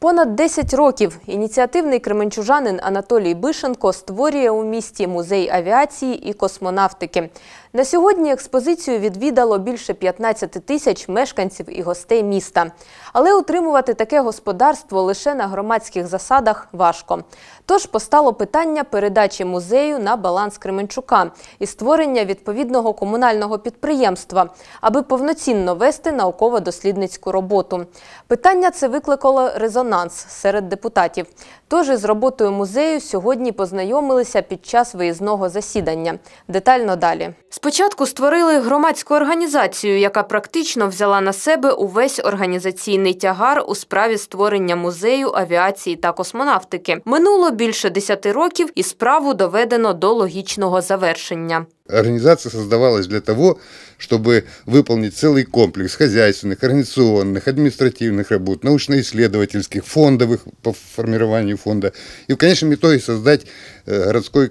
Понад 10 років ініціативний кременчужанин Анатолій Бишенко створює у місті музей авіації і космонавтики. На сьогодні експозицію відвідало більше 15 тисяч мешканців і гостей міста. Але утримувати таке господарство лише на громадських засадах важко. Тож постало питання передачі музею на баланс Кременчука і створення відповідного комунального підприємства, аби повноцінно вести науково-дослідницьку роботу. Питання це викликало резонанс серед депутатів. Тож із роботою музею сьогодні познайомилися під час виїзного засідання. Детально далі. Спочатку створили громадську організацію, яка практично взяла на себе увесь організаційний тягар у справі створення музею авіації та космонавтики. Минуло більше 10 років і справу доведено до логічного завершення. Организация создавалась для того, чтобы выполнить целый комплекс хозяйственных, организационных, административных работ, научно-исследовательских, фондовых по формированию фонда. И в конечном итоге создать городское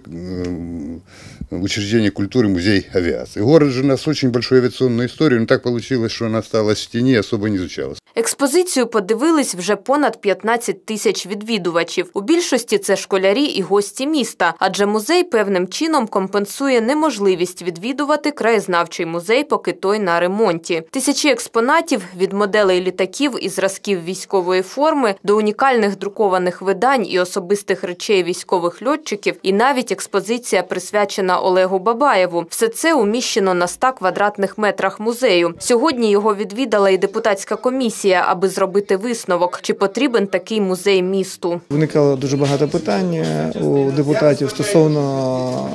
учреждение культуры, музей авиации. Город же у нас очень большую авиационную историю, но так получилось, что она осталась в тени и особо не изучалась. Експозицію подивились вже понад 15 тисяч відвідувачів. У більшості це школярі і гості міста, адже музей певним чином компенсує неможливість відвідувати краєзнавчий музей, поки той на ремонті. Тисячі експонатів від моделей літаків і зразків військової форми до унікальних друкованих видань і особистих речей військових льотчиків, і навіть експозиція, присвячена Олегу Бабаєву. Все це уміщено на 100 квадратних метрах музею. Сьогодні його відвідала і депутатська комісія, аби зробити висновок, чи потрібен такий музей місту. Виникало дуже багато питань у депутатів стосовно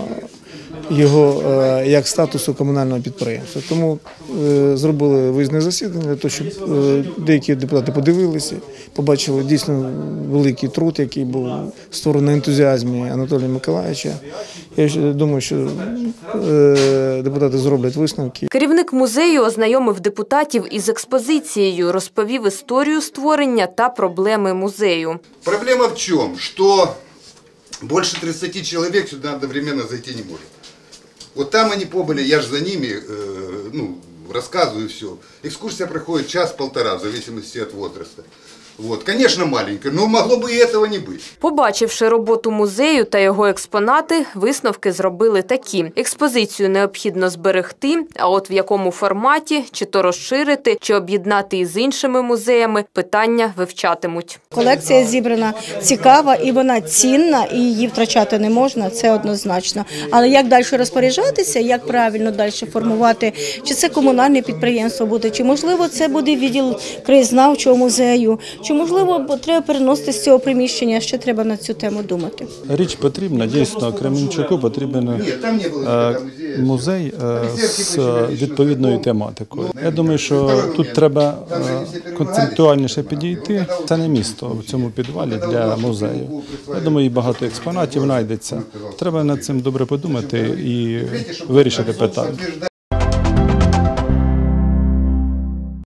його як статусу комунального підприємства. Тому зробили виїзне засідання для того, щоб деякі депутати подивилися, побачили дійсно великий труд, який був створений на ентузіазмі Анатолія Миколаївича. Я думаю, що депутати зроблять висновки. Керівник музею ознайомив депутатів із експозицією, розповів історію створення та проблеми музею. Проблема в чому? Що більше 30 чоловік сюди одновременно зайти не може. Вот там они побыли, я же за ними, рассказываю все. Экскурсия проходит час-полтора, в зависимости от возраста. Вот, конечно, маленько, но могло бы и этого не быть. Побачивши роботу музею та його експонати, висновки зробили такі. Експозицію необхідно зберегти, а от в якому форматі, чи то розширити, чи об'єднати із іншими музеями, питання вивчатимуть. Колекція зібрана цікава і вона цінна, і її втрачати не можна, це однозначно. Але як далі розпоряджатися, як правильно далі формувати, чи це комунальне підприємство буде, чи можливо це буде відділ краєзнавчого музею, чи, можливо, треба переносити з цього приміщення, ще треба на цю тему думати. Річ потрібна, дійсно, Кременчуку потрібен музей з відповідною тематикою. Я думаю, що тут треба концептуальніше підійти. Це не місто в цьому підвалі для музею. Я думаю, і багато експонатів знайдеться. Треба над цим добре подумати і вирішити питання.